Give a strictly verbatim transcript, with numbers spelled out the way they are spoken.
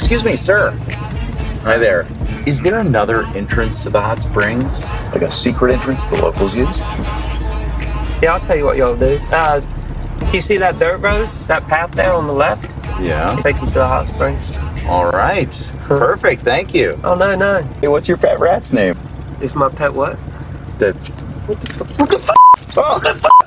Excuse me, sir. Hi there. Is there another entrance to the hot springs? Like a secret entrance the locals use? Yeah, I'll tell you what y'all do. Uh, you see that dirt road? That path there on the left? Yeah. Take you to the hot springs. All right. Perfect. Thank you. Oh, no, no. Hey, what's your pet rat's name? It's my pet what? The... What the fuck? What the fuck? Oh, the fuck?